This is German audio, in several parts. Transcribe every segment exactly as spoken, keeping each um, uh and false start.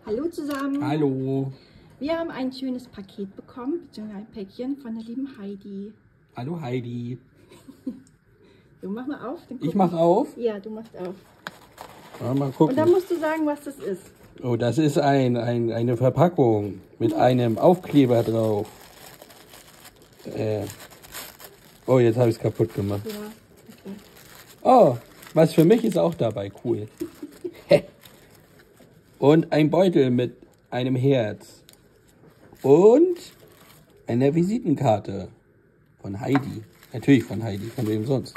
Hallo zusammen. Hallo. Wir haben ein schönes Paket bekommen, beziehungsweise ein Päckchen von der lieben Heidi. Hallo Heidi. Du mach mal auf. Ich mach auf? Ja, du machst auf. Ja, mal gucken. Und dann musst du sagen, was das ist. Oh, das ist ein, ein, eine Verpackung mit einem Aufkleber drauf. Äh. Oh, jetzt habe ich es kaputt gemacht. Ja, okay. Oh, was für mich ist auch dabei cool. Und ein Beutel mit einem Herz. Und eine Visitenkarte von Heidi. Natürlich von Heidi, von wem sonst.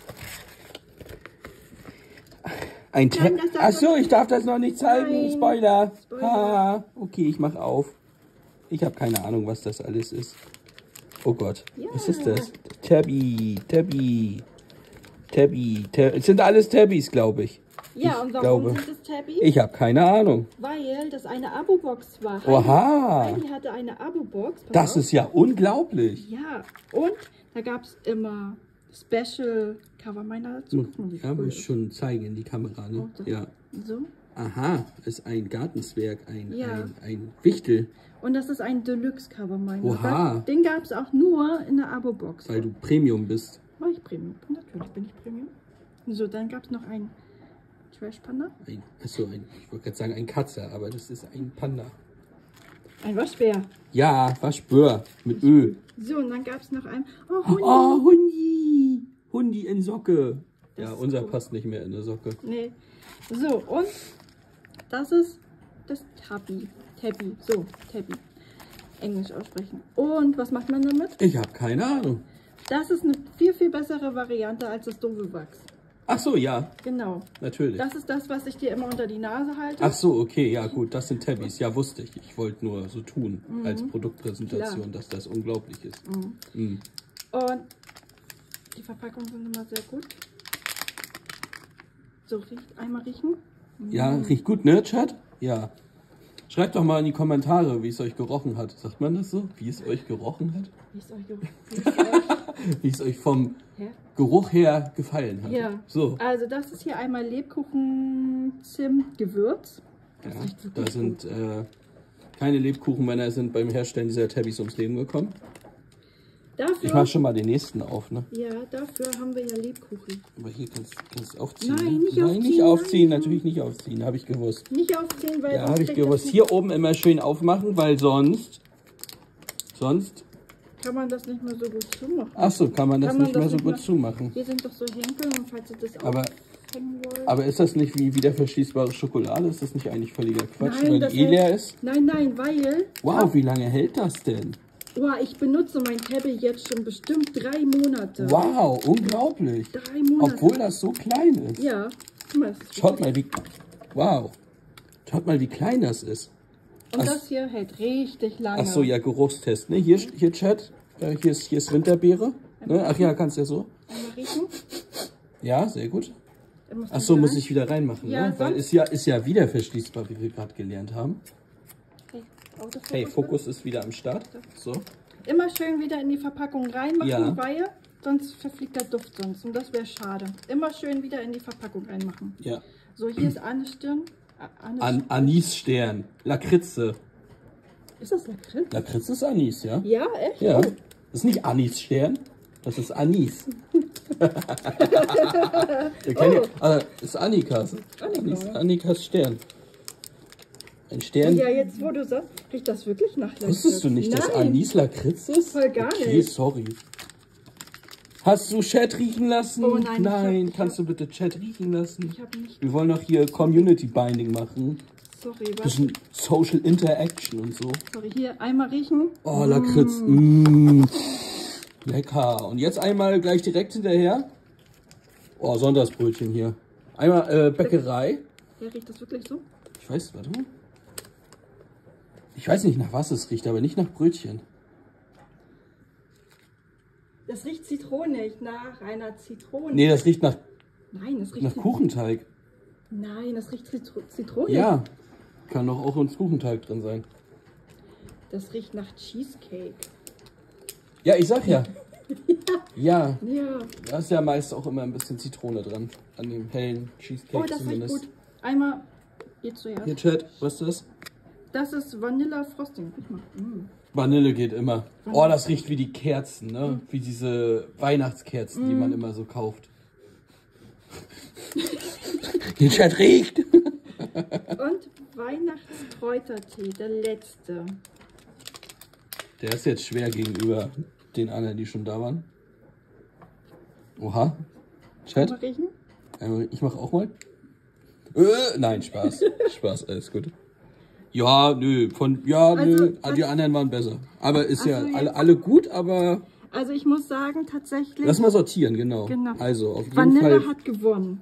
Ein Nein, das darf Ach so, ich darf das noch nicht zeigen. Nein. Spoiler. Spoiler. Ha, okay, ich mach auf. Ich habe keine Ahnung, was das alles ist. Oh Gott, Ja. was ist das? Tabby, Tabby, Tabby, Tab Es sind alles Tabbys, glaube ich. Ja, ich und warum glaube. sind es Tabby? Ich habe keine Ahnung. Weil das eine Abo-Box war. Heidi, Oha. Heidi hatte eine Abo-Box. Pass Das auf. ist ja unglaublich. Ja, und da gab es immer Special Cover meiner dazu. Ja, muss ich schon zeigen in die Kamera, ne? Oh, das- Ja. So. Aha, ist ein Gartenzwerg, ein, Ja. ein, ein Wichtel, Und das ist ein Deluxe-Cover meiner. Oha. Das- Den gab es auch nur in der Abo-Box. weil du Premium bist. War ich Premium? Natürlich bin ich Premium. So, dann gab es noch ein Trash Panda. Ein, achso, ein, ich wollte gerade sagen ein Katze, aber das ist ein Panda. Ein Waschbär. Ja, Waschbär mit Ö. So, und dann gab es noch ein. Oh, Hundi. Oh, Hundi. Hundi in Socke. Das Ja, ist unser cool. passt nicht mehr in eine Socke. Nee. So, und das ist das Tabby. Tabby. So, Tabby. Englisch aussprechen. Und was macht man damit? Ich habe keine Ahnung. Das ist eine viel, viel bessere Variante als das doofe Wachs. Ach so, ja, Genau. natürlich. Das ist das, was ich dir immer unter die Nase halte. Ach so, okay, ja gut, das sind Tabbys. Ja, wusste ich. Ich wollte nur so tun als Produktpräsentation, Klar. dass das unglaublich ist. Mhm. Und die Verpackungen sind immer sehr gut. So, riecht, einmal riechen. Ja, riecht gut, ne, Chat? Ja. Schreibt doch mal in die Kommentare, wie es euch gerochen hat. Sagt man das so? Wie es euch gerochen hat? Wie ist euch, wie ist euch? Wie es euch vom Hä? Geruch her gefallen hat. Ja. So. Also das ist hier einmal Lebkuchen, Zimt, Gewürz. Das Ja, riecht wirklich da sind äh, keine Lebkuchenmänner sind beim Herstellen dieser Tabbys ums Leben gekommen. Dafür, Ich mach schon mal den nächsten auf, ne? ja, dafür haben wir ja Lebkuchen. Aber hier kannst kannst du aufziehen. Nein, ne? nicht Nein, aufziehen, nicht aufziehen, nein. natürlich nicht aufziehen, habe ich gewusst. Nicht aufziehen, weil Ja, sonst habe ich steckt das gewusst. nicht- Hier oben immer schön aufmachen, weil sonst sonst kann man das nicht mehr so gut zumachen. Ach so, kann man das Kann man nicht das mehr so nicht gut mehr- zumachen. Hier sind doch so Henkel und falls ihr das Aber aufhängen wollt. Aber ist das nicht wie wieder verschließbare Schokolade? Ist das nicht eigentlich völliger Quatsch, Nein, weil das die eh hält- leer ist? Nein, nein, weil... Wow, wie lange hält das denn? Oh, ich benutze mein Tablet jetzt schon bestimmt drei Monate. Wow, unglaublich. Drei Monate. Obwohl das so klein ist. Ja. Guck mal, das ist Schaut mal, wie... Wow. Schaut mal, wie klein das ist. Und Ach- das hier hält richtig lange. Ach so, ja, Geruchstest. Ne? Hier, hier Chat. Äh, Hier ist, hier ist Winterbeere. Ne? Ach ja, kannst ja so. Einmal riechen. Ja, sehr gut. Dann musst Ach du so, rein. muss ich wieder reinmachen. Ja, Ne? Weil sonst- ist ja, ist ja wieder verschließbar, wie wir gerade gelernt haben. Okay, Autofokus. Hey, Fokus ist wieder am Start. So. Immer schön wieder in die Verpackung reinmachen, Ja. weil sonst verfliegt der Duft sonst. Und das wäre schade. Immer schön wieder in die Verpackung reinmachen. Ja. So, hier ist Anis-Stirn. A- Anis An Anisstern. Lakritze. ist das Lakritz? Lakritz ist Anis, ja? Ja, echt? Ja. Oh. Das ist nicht Anisstern, das ist Anis. Wir kennen ja, also, das ist Annikas. Annika, Anis, ja. Annikas Stern. Ein Stern. Ja, jetzt wo du sagst, riecht das wirklich nach Lakritz. Wusstest du nicht, dass Nein. Anis Lakritz ist? Voll gar okay, nicht. sorry. Hast du Chat riechen lassen? Oh nein, ich Nein, hab- ich kannst hab- du bitte Chat riechen lassen? Ich habe nicht... Wir wollen doch hier Community Binding machen. Sorry, was? Bisschen Social Interaction und so. Sorry, hier einmal riechen. Oh, Lakritz. Mm. Lecker. Und jetzt einmal gleich direkt hinterher. Oh, Sonntagsbrötchen hier. Einmal äh, Bäckerei. Ja, riecht das wirklich so? Ich weiß, warte mal. Ich weiß nicht, nach was es riecht, aber nicht nach Brötchen. Das riecht zitronig, nach einer Zitrone. Nee, das riecht nach, Nein, das riecht nach Zit- Kuchenteig. Nein, das riecht Zitro Zitrone. Ja. Kann doch auch ins Kuchenteig drin sein. Das riecht nach Cheesecake. Ja, ich sag ja. Ja, Ja. da ist ja meist auch immer ein bisschen Zitrone dran. An dem hellen Cheesecake Oh, das riecht zumindest. gut. Einmal, ihr zuerst. Hier, Chat, was ist das? Das ist Vanilla Frosting. Ich mach, mm. Vanille geht immer. Oh, das riecht wie die Kerzen, ne? Mm. Wie diese Weihnachtskerzen, mm. die man immer so kauft. Den Chat riecht. Und Weihnachtskräutertee, der letzte. Der ist jetzt schwer gegenüber den anderen, die schon da waren. Oha. Chat? Mal riechen? Ich mach auch mal. Äh, nein, Spaß. Spaß, alles gut. Ja, nö, von, ja, also, nö, die anderen waren besser. Aber ist ja so, alle, alle gut, aber... Also ich muss sagen, tatsächlich... Lass mal sortieren, genau. genau. Also, auf jeden Vanille Fall... hat gewonnen.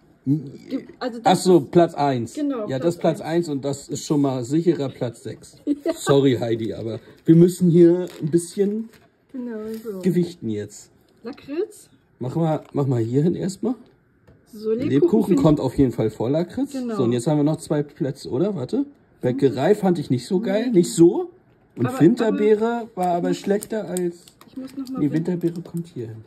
Also Ach so, Platz eins. Genau, ja, Platz das ist Platz eins und das ist schon mal sicherer Platz sechs. Ja. Sorry, Heidi, aber wir müssen hier ein bisschen genau so. gewichten jetzt. Lakritz? Mach mal, mach mal hier hin erstmal. So, Lebkuchen, Lebkuchen kommt auf jeden Fall vor Lakritz. Genau. So, und jetzt haben wir noch zwei Plätze, oder? Warte. Bäckerei fand ich nicht so geil, nicht so. Und aber, Winterbeere aber, war aber schlechter als... Ich muss noch mal... Nee, Winterbeere kommt hier hin.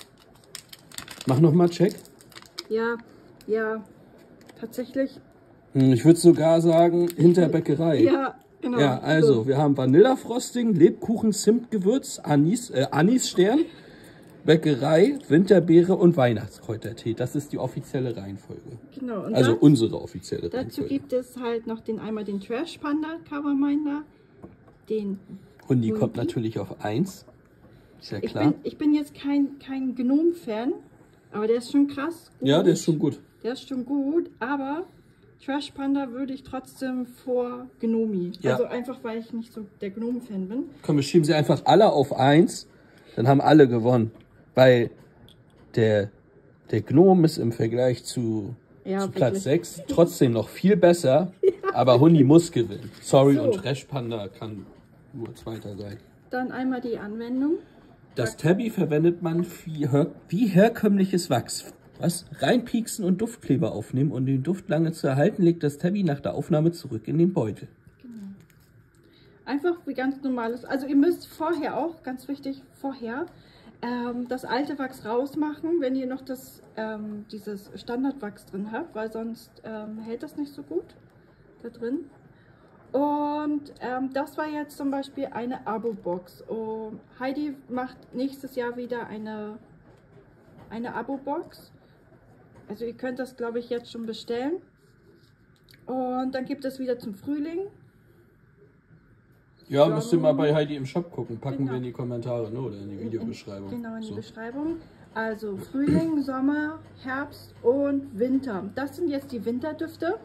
Mach noch mal Check. Ja, ja, tatsächlich. Ich würde sogar sagen, hinter Bäckerei. Ja, genau. Ja, also, so. Wir haben Vanillafrosting, Lebkuchen, Zimtgewürz, Anis, äh, Anisstern, Bäckerei, Winterbeere und Weihnachtskräutertee. Das ist die offizielle Reihenfolge. Genau. Und also dazu, unsere offizielle dazu Reihenfolge. Dazu gibt es halt noch den einmal den Trash Panda Coverminder, den Hundi kommt natürlich auf eins. Ist ja klar. Ich bin, ich bin jetzt kein, kein Gnome-Fan, aber der ist schon krass gut. Ja, der ist schon gut. Der ist schon gut, aber Trash Panda würde ich trotzdem vor Gnomi. Ja. Also einfach, weil ich nicht so der Gnome-Fan bin. Komm, wir schieben sie einfach alle auf eins, dann haben alle gewonnen. Weil der, der Gnome ist im Vergleich zu, ja, zu Platz sechs trotzdem noch viel besser, ja. Aber Hundi muss gewinnen. Sorry, so. Und Trash Panda kann nur Zweiter sein. Dann einmal die Anwendung. Das Tabby verwendet man wie, wie herkömmliches Wachs. Was? Reinpieksen und Duftkleber aufnehmen, um den Duft lange zu erhalten, legt das Tabby nach der Aufnahme zurück in den Beutel. Genau. Einfach wie ganz normales. Also ihr müsst vorher auch, ganz wichtig, vorher ähm, das alte Wachs rausmachen, wenn ihr noch das, ähm, dieses Standardwachs drin habt, weil sonst ähm, hält das nicht so gut da drin. Und ähm, das war jetzt zum Beispiel eine Abo-Box. Und Heidi macht nächstes Jahr wieder eine, eine Abo-Box. Also ihr könnt das, glaube ich, jetzt schon bestellen. Und dann gibt es wieder zum Frühling. Ja, müsst ihr mal bei Heidi im Shop gucken. Packen genau. wir in die Kommentare, ne? Oder in die Videobeschreibung. Genau, in die so. Beschreibung. Also Frühling, Sommer, Herbst und Winter. Das sind jetzt die Winterdüfte.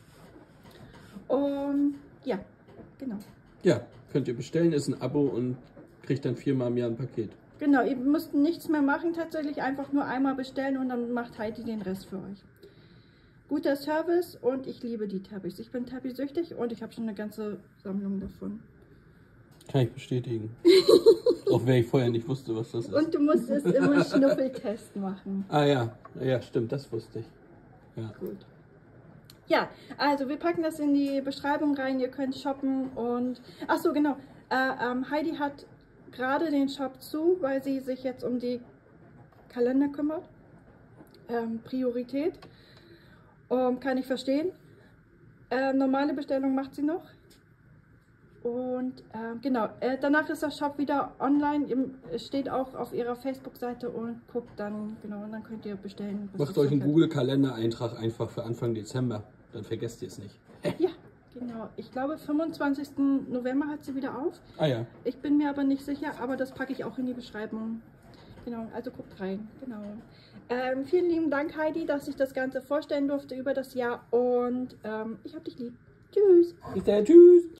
Und ja, genau. Ja, könnt ihr bestellen, ist ein Abo und kriegt dann viermal im Jahr ein Paket. Genau, ihr müsst nichts mehr machen, tatsächlich einfach nur einmal bestellen und dann macht Heidi den Rest für euch. Guter Service und ich liebe die Tabbys. Ich bin Tabby-süchtig und ich habe schon eine ganze Sammlung davon. Kann ich bestätigen. Auch wenn ich vorher nicht wusste, was das ist. Und du musstest immer Schnuffeltest machen. Ah ja, ja stimmt, das wusste ich. Ja. Gut. Ja, also wir packen das in die Beschreibung rein, ihr könnt shoppen und... Ach so, genau. Äh, ähm, Heidi hat gerade den Shop zu, weil sie sich jetzt um die Kalender kümmert. Ähm, Priorität. Um, kann ich verstehen. Äh, normale Bestellung macht sie noch. Und äh, genau, äh, danach ist der Shop wieder online. Im, es steht auch auf ihrer Facebook-Seite und guckt dann, genau, und dann könnt ihr bestellen. Macht euch einen Google-Kalender-Eintrag einfach für Anfang Dezember. Dann vergesst ihr es nicht. Ja, genau. Ich glaube, fünfundzwanzigsten November hat sie wieder auf. Ah ja. Ich bin mir aber nicht sicher, aber das packe ich auch in die Beschreibung. Genau, also guckt rein. Genau. Ähm, vielen lieben Dank, Heidi, dass ich das Ganze vorstellen durfte über das Jahr und ähm, ich hab dich lieb. Tschüss. Bis dann, tschüss.